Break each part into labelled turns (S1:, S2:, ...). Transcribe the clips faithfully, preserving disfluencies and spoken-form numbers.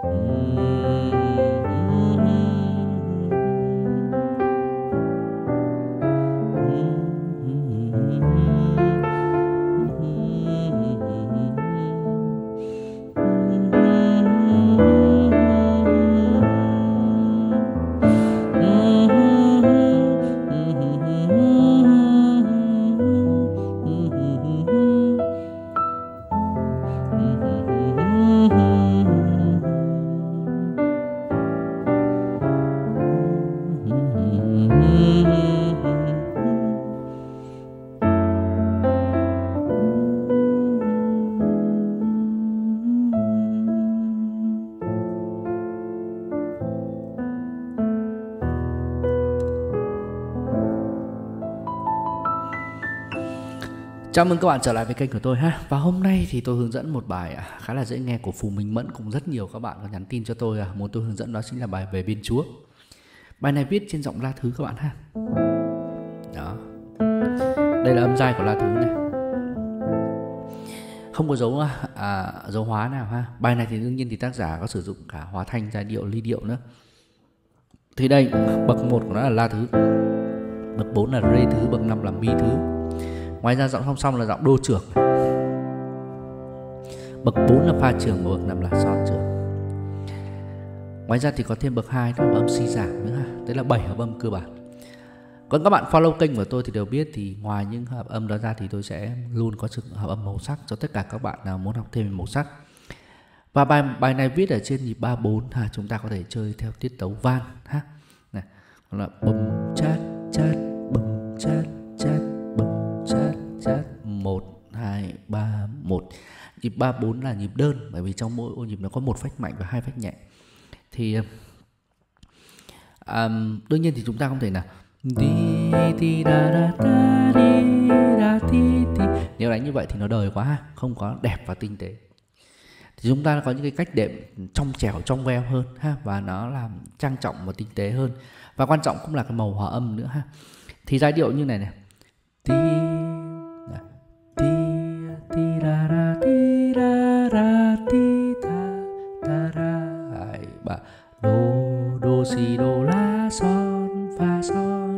S1: Chào mừng các bạn trở lại với kênh của tôi ha. Và hôm nay thì tôi hướng dẫn một bài khá là dễ nghe của Phù Minh Mẫn, cũng rất nhiều các bạn có nhắn tin cho tôi muốn tôi hướng dẫn, đó chính là bài Về Bên Chúa. Bài này viết trên giọng La Thứ các bạn ha. Đó. Đây là âm giai của La Thứ này. Không có dấu à, dấu hóa nào ha. Bài này thì đương nhiên thì tác giả có sử dụng cả hóa thanh, giai điệu, ly điệu nữa. Thì đây, bậc một của nó là La Thứ, bậc bốn là Rê Thứ, bậc năm là Mi Thứ. Ngoài ra giọng song song là giọng Đô trưởng. Bậc bốn là Pha trưởng, bậc năm là Son trưởng. Ngoài ra thì có thêm bậc hai đó là âm Si giảm nữa ha. Đấy là bảy hợp âm cơ bản. Còn các bạn follow kênh của tôi thì đều biết, thì ngoài những hợp âm đó ra thì tôi sẽ luôn có sự hợp âm màu sắc cho tất cả các bạn nào muốn học thêm về màu sắc. Và bài bài này viết ở trên nhịp ba bốn ha, chúng ta có thể chơi theo tiết tấu van ha. Này, là bum chát chát bum chát chát bum chát chát một hai ba một. Nhịp ba bốn là nhịp đơn, bởi vì trong mỗi ô nhịp nó có một phách mạnh và hai phách nhẹ. Thì um, đương nhiên thì chúng ta không thể nào nếu đánh như vậy thì nó đời quá ha, không có đẹp và tinh tế. Thì chúng ta có những cái cách đệm trong trẻo, trong veo hơn ha, và nó làm trang trọng và tinh tế hơn. Và quan trọng cũng là cái màu hòa âm nữa ha. Thì giai điệu như này này, ti ti ti ra ra ti ra ra ti ta ta ra hai ba đô đô si đô la son fa son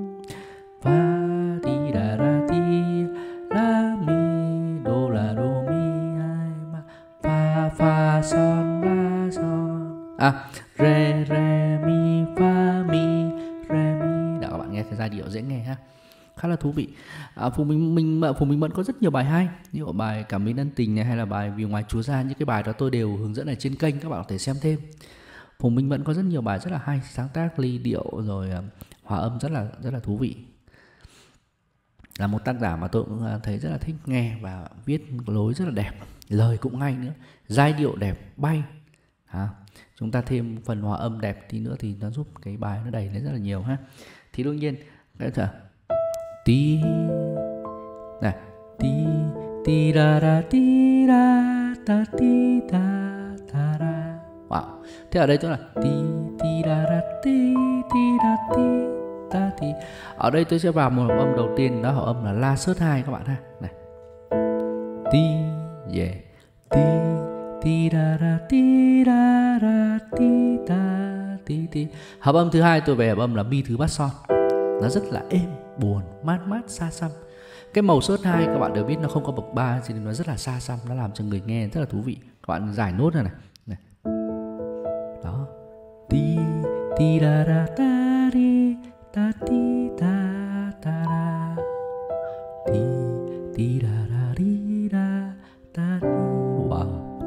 S1: fa ti ra ra ti la mi đô la đô mi hai ba fa fa son la son à re re mi fa mi re mi. Đó, các bạn nghe cái giai điệu dễ nghe ha, khá là thú vị. À, Phù Minh Minh Phù Minh Mẫn có rất nhiều bài hay, như ở bài Cảm Mến Ân Tình này, hay là bài Vì Ngoài Chúa Ra. Những cái bài đó tôi đều hướng dẫn ở trên kênh, các bạn có thể xem thêm. Phù Minh Mẫn có rất nhiều bài rất là hay, sáng tác ly điệu rồi uh, hòa âm rất là rất là thú vị. Là một tác giả mà tôi cũng thấy rất là thích nghe, và viết lối rất là đẹp, lời cũng hay nữa, giai điệu đẹp bay. À, chúng ta thêm phần hòa âm đẹp tí nữa thì nó giúp cái bài nó đầy lên rất là nhiều ha. Thì đương nhiên cái thở ti này, ti ti ra ra ti ra ta ti ta ta ra. Wow. Thế ở đây tức là ti ti ra ra ti ti ra ti ta ti. Ở đây tôi sẽ vào một hợp âm đầu tiên, đó hợp âm là La sớt hai các bạn ha. Này. Ti yeah. Ti ti ra ra ti ra ra ti ta ti ti. Hợp âm thứ hai tôi về hợp âm là Mi Thứ bát son. Nó rất là êm, buồn, mát mát, xa xăm. Cái màu sớt hai các bạn đều biết nó không có bậc ba, cho nên nó rất là xa xăm, nó làm cho người nghe rất là thú vị. Các bạn giải nốt ra này. Này. Đó. Ti ti ra ra ta ri ta ti ta ta ra. Ti ti ra ra ri ra ta ri. Wow.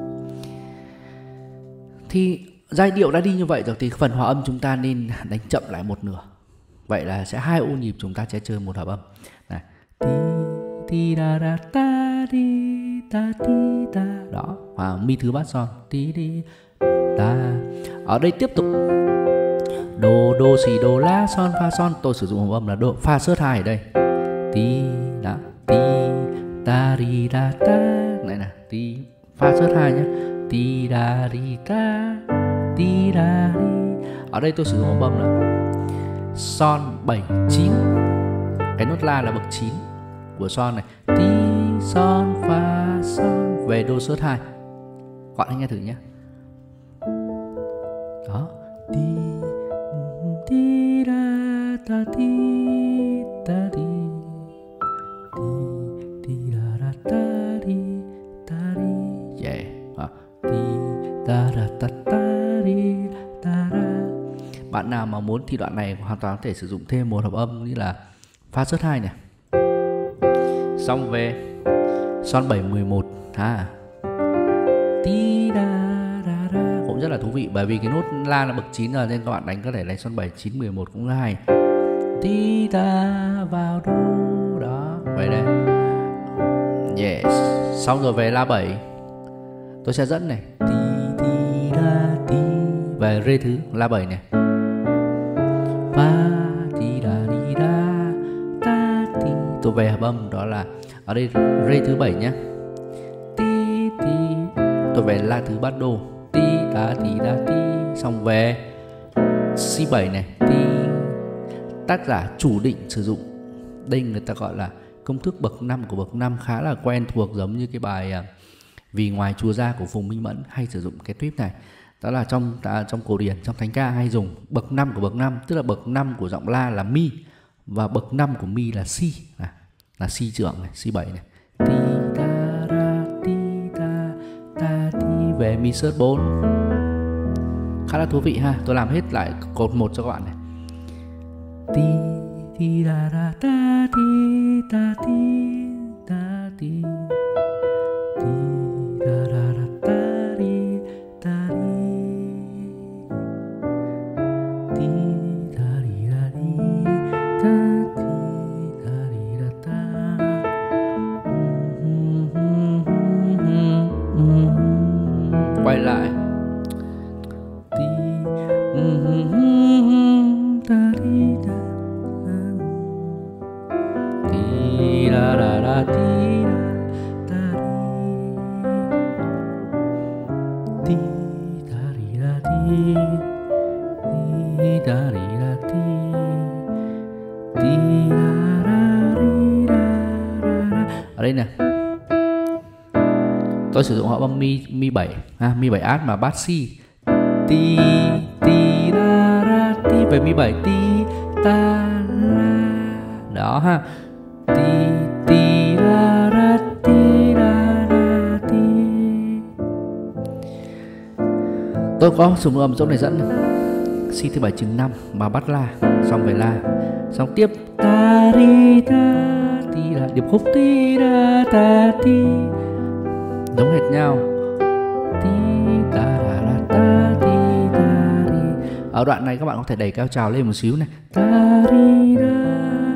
S1: Thì giai điệu đã đi như vậy rồi thì phần hòa âm chúng ta nên đánh chậm lại một nửa. Vậy là sẽ hai ô nhịp chúng ta sẽ chơi một hợp âm. Này. Ti ti ra ra ta đi ta ti ta. Đó, và Mi Thứ bát son ti đi ta. Ở đây tiếp tục đô đô si đô la son fa son, tôi sử dụng hợp âm là đô pha sớt hai ở đây. Ti đó, ti ta ri da ta. Này nè, ti pha sớt hai nhá. Ti da ri ta ti da ri. Ở đây tôi sử dụng hợp âm là son bảy chín. Cái nốt la là bậc chín của son này. Ti son fa son về đô sớt hai. Các bạn hãy nghe thử nhé. Đó. Ti ti ra ta ti ta ti ti ti ra ra ta ti ta ti. Yeah. À. Ti ta ra ta ta ti ta ra. Bạn nào mà muốn thì đoạn này hoàn toàn có thể sử dụng thêm một hợp âm như là Fa sớt hai này. Xong về son bảy mười một ha. Ti da ra ra cũng rất là thú vị, bởi vì cái nốt la là bậc chín rồi nên các bạn đánh có thể đánh son bảy chín mười một cũng hay. Ti da vào đô đó. Vậy đây. Yes. Xong rồi về la bảy. Tôi sẽ dẫn này. Ti ti da ti về rê thứ la bảy này. Fa ti da di da ta ti. Tôi về hợp âm đó là ở đây rê thứ bảy nhé. Ti ti. Tôi về la thứ bát đô. Ti ta ti da ti. Xong về xê bảy này. Ti. Tác giả chủ định sử dụng, đây người ta gọi là công thức bậc năm của bậc năm, khá là quen thuộc, giống như cái bài Vì Ngoài Chùa Ra của Phùng Minh Mẫn hay sử dụng cái tuyếp này. Đó là trong à, trong cổ điển, trong thánh ca hay dùng bậc năm của bậc năm, tức là bậc năm của giọng la là mi và bậc năm của mi là si, à, là si trưởng này, si bảy này. Ti ta ra ti ta ta ti về mi sớt bốn. Khá là thú vị ha. Tôi làm hết lại cột một cho các bạn này. Ti ti ra ra ta ti ta ti ta ti ti ra ra ra ta ti ta ti ti ta ri ra đi ta ti ta ri ra ta. Quay lại. Ti ta ri ta ti ra ra ra ti ta ri ti ta ri ra ti ti ta ri ra ti ti ra ra ri ra ra. Ở đây nè, tôi sử dụng hợp âm mi mi bảy ha, mi bảy át mà bát si. Ti ti ra ra ti về mi bảy ti ta la. Đó ha. Ti ti ra ra ti ra ra ti. Tôi có dùng âm chỗ này dẫn si thứ bảy chừng năm mà bắt la, xong về la, xong tiếp ta ri ta ti là điệp khúc ti ra ta ti, giống hệt nhau. Ti ta ra ra ta ti ta ri. Ở đoạn này các bạn có thể đẩy cao trào lên một xíu này. Ta ri ra.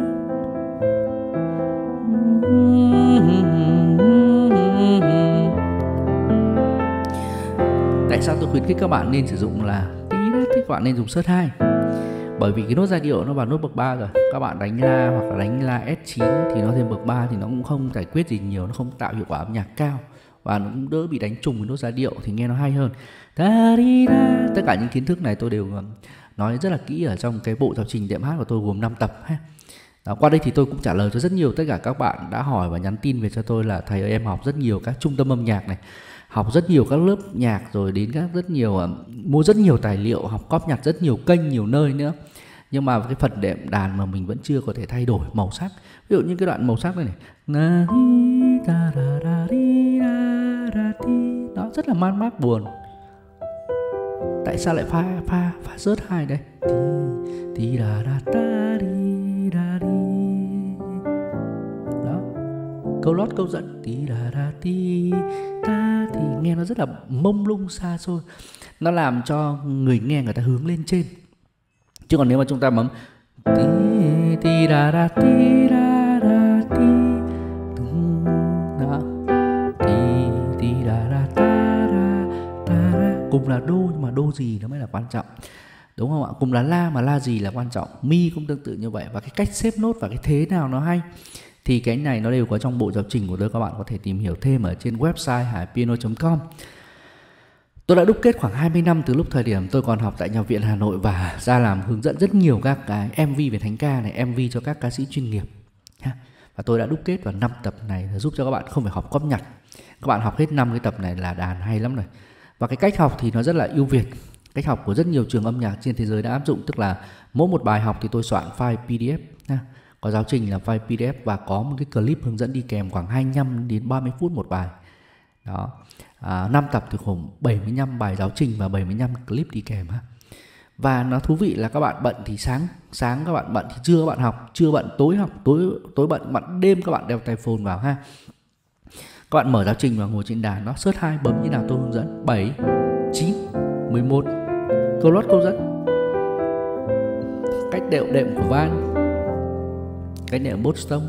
S1: Tại sao tôi khuyến khích các bạn nên sử dụng là tí đó, thì các bạn nên dùng sớt hai. Bởi vì cái nốt giai điệu nó vào nốt bậc ba rồi. Các bạn đánh la hoặc là đánh la ét chín thì nó thêm bậc ba thì nó cũng không giải quyết gì nhiều, nó không tạo hiệu quả âm nhạc cao và nó cũng đỡ bị đánh trùng với nốt giai điệu thì nghe nó hay hơn. Tất cả những kiến thức này tôi đều nói rất là kỹ ở trong cái bộ giáo trình đệm hát của tôi gồm năm tập ha. Đó, qua đây thì tôi cũng trả lời cho rất nhiều tất cả các bạn đã hỏi và nhắn tin về cho tôi là thầy ơi, em học rất nhiều các trung tâm âm nhạc này, học rất nhiều các lớp nhạc, rồi đến các rất nhiều uh, mua rất nhiều tài liệu, học cóp nhặt rất nhiều kênh, nhiều nơi nữa, nhưng mà cái phần đệm đàn mà mình vẫn chưa có thể thay đổi màu sắc. Ví dụ như cái đoạn màu sắc này này, nó rất là man mác buồn. Tại sao lại pha pha pha rớt hai đây? Tí đà đà ta đi đà đi. Đó, câu lót câu dẫn tí đà đà tí ta thì nghe nó rất là mông lung xa xôi, nó làm cho người nghe người ta hướng lên trên. Chứ còn nếu mà chúng ta bấm tí tí đà đà tí đà đà tí, đó, tí tí đà đà ta đà ta đà, cùng là đô nhưng mà đô gì nó mới là quan trọng, đúng không ạ? Cùng là la mà la gì là quan trọng. Mi cũng tương tự như vậy, và cái cách xếp nốt và cái thế nào nó hay thì cái này nó đều có trong bộ giáo trình của tôi, các bạn có thể tìm hiểu thêm ở trên website hải piano chấm com. Tôi đã đúc kết khoảng hai mươi năm từ lúc thời điểm tôi còn học tại Nhạc viện Hà Nội và ra làm hướng dẫn rất nhiều các cái em vê về thánh ca này, em vê cho các ca sĩ chuyên nghiệp. Và tôi đã đúc kết vào năm tập này giúp cho các bạn không phải học cóp nhặt. Các bạn học hết năm cái tập này là đàn hay lắm rồi. Và cái cách học thì nó rất là ưu việt. cách học của rất nhiều trường âm nhạc trên thế giới đã áp dụng, tức là mỗi một bài học thì tôi soạn file pê đê ép ha. Có giáo trình là file pê đê ép và có một cái clip hướng dẫn đi kèm khoảng hai mươi lăm đến ba mươi phút một bài. Đó. À, năm tập thì khoảng bảy mươi lăm bài giáo trình và bảy mươi lăm clip đi kèm ha. Và nó thú vị là các bạn bận thì sáng sáng các bạn bận thì trưa các bạn học, trưa bận tối học, tối tối bận bận đêm các bạn đeo tai phone vào ha. Các bạn mở giáo trình và ngồi trên đàn, nó search hai bấm như nào tôi hướng dẫn, bảy, chín, mười một, câu lót câu dẫn, cách đệm đệm của van, cách đệm Boston,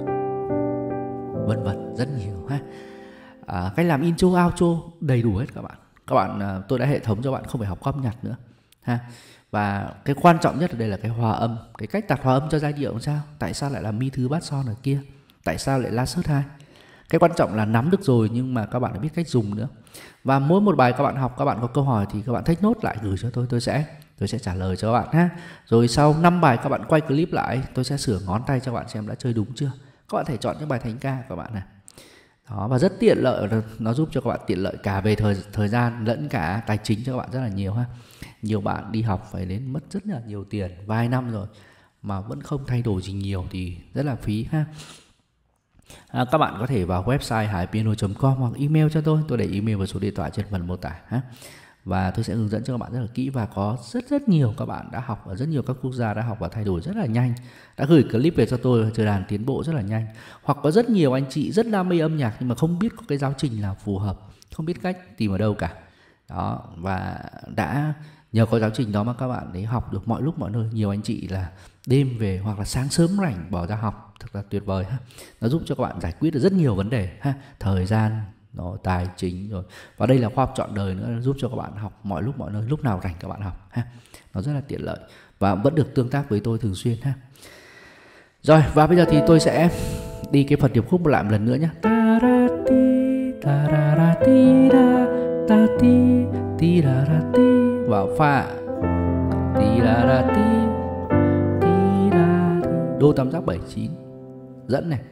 S1: vân vân, rất nhiều ha. À, cách làm intro outro đầy đủ hết các bạn. Các bạn tôi đã hệ thống cho bạn không phải học âm nhạc nữa ha. Và cái quan trọng nhất ở đây là cái hòa âm, cái cách đặt hòa âm cho giai điệu làm sao, tại sao lại là mi thứ bát son ở kia, tại sao lại la sớt hai. Cái quan trọng là nắm được rồi nhưng mà các bạn đã biết cách dùng nữa. Và mỗi một bài các bạn học, các bạn có câu hỏi thì các bạn take note lại gửi cho tôi, tôi sẽ tôi sẽ trả lời cho các bạn ha. Rồi sau năm bài các bạn quay clip lại, tôi sẽ sửa ngón tay cho các bạn xem đã chơi đúng chưa. Các bạn thể chọn những bài thánh ca các bạn này. Đó, và rất tiện lợi, nó giúp cho các bạn tiện lợi cả về thời thời gian lẫn cả tài chính cho các bạn rất là nhiều ha. Nhiều bạn đi học phải đến mất rất là nhiều tiền, vài năm rồi mà vẫn không thay đổi gì nhiều thì rất là phí ha. À, các bạn có thể vào website hải piano chấm com hoặc email cho tôi, tôi để email và số điện thoại trên phần mô tả ha. Và tôi sẽ hướng dẫn cho các bạn rất là kỹ, và có rất rất nhiều các bạn đã học ở rất nhiều các quốc gia đã học và thay đổi rất là nhanh, đã gửi clip về cho tôi chơi đàn tiến bộ rất là nhanh. Hoặc có rất nhiều anh chị rất đam mê âm nhạc nhưng mà không biết có cái giáo trình nào phù hợp, không biết cách tìm ở đâu cả. Đó, và đã nhờ có giáo trình đó mà các bạn ấy học được mọi lúc mọi nơi. Nhiều anh chị là đêm về hoặc là sáng sớm rảnh bỏ ra học, thật là tuyệt vời ha. Nó giúp cho các bạn giải quyết được rất nhiều vấn đề ha, thời gian, nó tài chính rồi. Và đây là khoa học trọn đời nữa, giúp cho các bạn học mọi lúc mọi nơi, lúc nào rảnh các bạn học ha. Nó rất là tiện lợi và vẫn được tương tác với tôi thường xuyên ha. Rồi, và bây giờ thì tôi sẽ đi cái phần điệp khúc lại một lần nữa nhé. Vào pha đô tam giác bảy chín, dẫn này,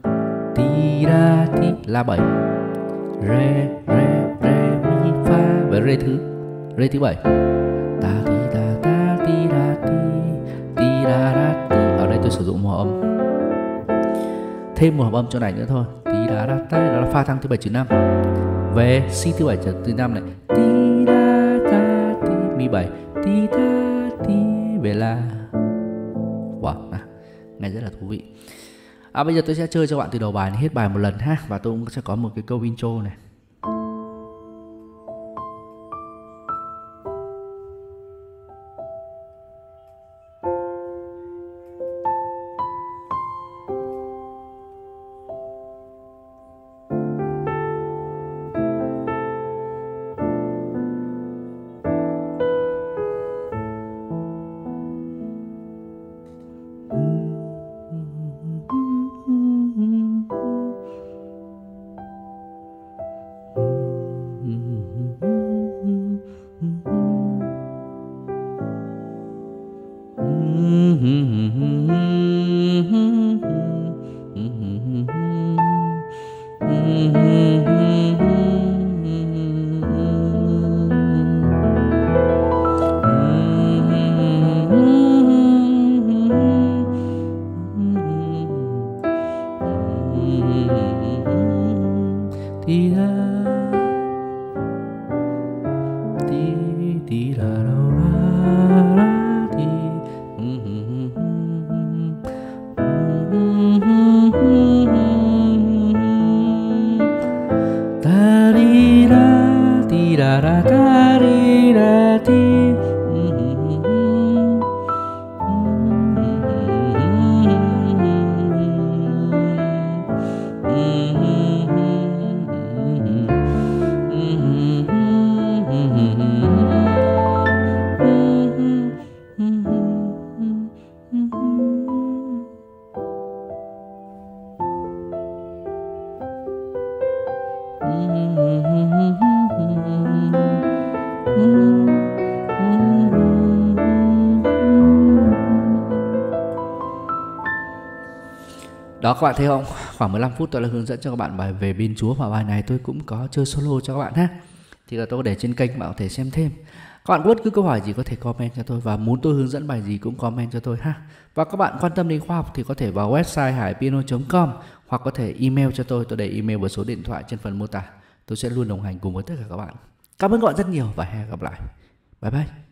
S1: la bảy, re re re mi fa và re thứ re thứ bảy, ta ti ta ta ti ra ti ti ra ra ti. Ở đây tôi sử dụng một hợp âm, thêm một hợp âm chỗ này nữa thôi, ti ra ra ta, đó là pha thăng thứ bảy trừ năm, về si thứ bảy trừ thứ năm này, ti ra ta ti mi bảy, ti ta ti về la. Wow, nào, nghe rất là thú vị. À, bây giờ tôi sẽ chơi cho bạn từ đầu bài đến hết bài một lần ha, và tôi cũng sẽ có một cái câu intro này. Đó, các bạn thấy không? Khoảng mười lăm phút tôi đã hướng dẫn cho các bạn bài về biên chúa, và bài này tôi cũng có chơi solo cho các bạn ha. thì là tôi để trên kênh, bạn có thể xem thêm. Các bạn có bất cứ câu hỏi gì có thể comment cho tôi, và muốn tôi hướng dẫn bài gì cũng comment cho tôi ha. Và các bạn quan tâm đến khoa học thì có thể vào website hải piano chấm com hoặc có thể email cho tôi, tôi để email và số điện thoại trên phần mô tả. Tôi sẽ luôn đồng hành cùng với tất cả các bạn. Cảm ơn các bạn rất nhiều và hẹn gặp lại. Bye bye.